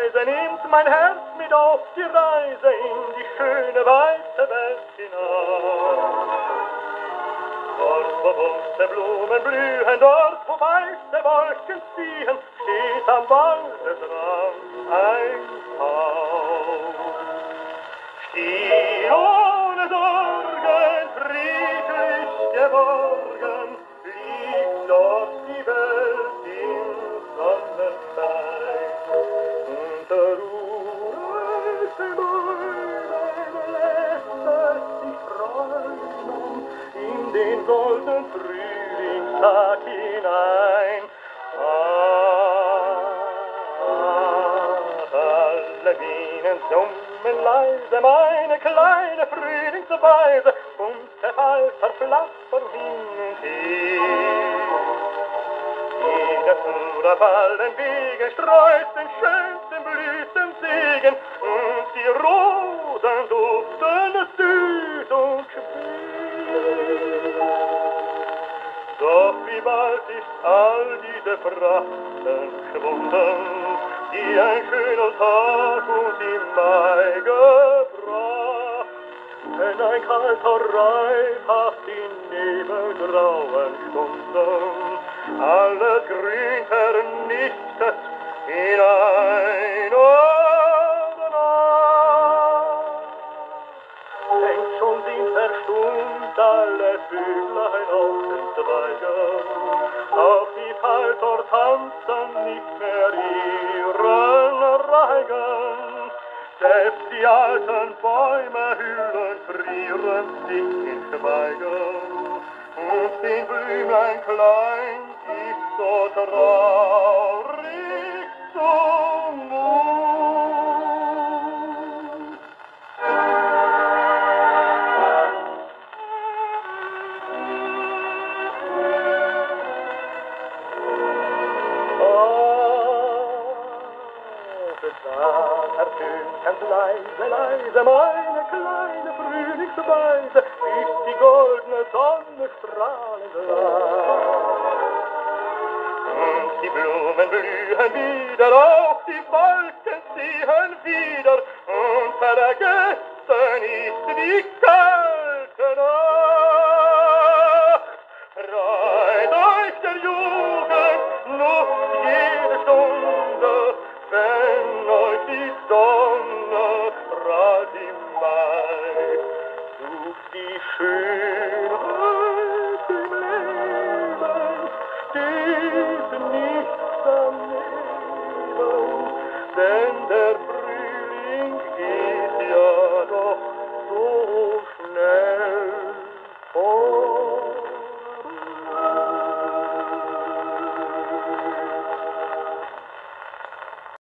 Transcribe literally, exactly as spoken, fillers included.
leise nimmt mein Herz mit auf die Reise in die schöne, weite Welt hinein. Dort, wo bunte Blumen blühen, dort, wo weiße Wolken ziehen, steht am Waldesrand ein Haus. Still ohne Sorgen, friedlich geborgen, liegt dort die Welt im Sonnenschein. Unter uralten Bäumen lässt es sich träumen, in den goldenen Frühlingstag hinein. Ah, alle Bienen summen leise, meine kleine Frühlingsweise, und der Falter flattert hin und her. Jeder Fuhrer fallen Wegen streut den schönsten Blütensegen, und die Rosen duften süß und schwer. Doch wie bald ist all diese Pracht verschwunden, die ein schöner Tag uns im Mai gebracht. Wenn ein kalter Reif hat die nebelgrauen Stunden alles Grün vernichtet hinein oder Nacht. Längst schon sind verstummt alle Vöglein auf den Zweigen, auch die Falter tanzen nicht mehr ihren Reigen. Selbst die alten Bäume hüllen frieren sich in Schweigen, und den Blümlein klein ist so traurig zumut. Da ertönt ganz leise, leise meine kleine Frühlingsweise, bis die goldene Sonne strahlend leicht. Und die Blumen blühen wieder, auch die Wolken ziehen wieder, und vergessen ist die kalte Nacht. Freut euch der Jugend, nutzt jede Stunde, wenn euch die Sonne strahlt im Mai. Sucht die Schönheit im Leben, steht nichts daneben, denn der Frühling geht ja doch so schnell vor.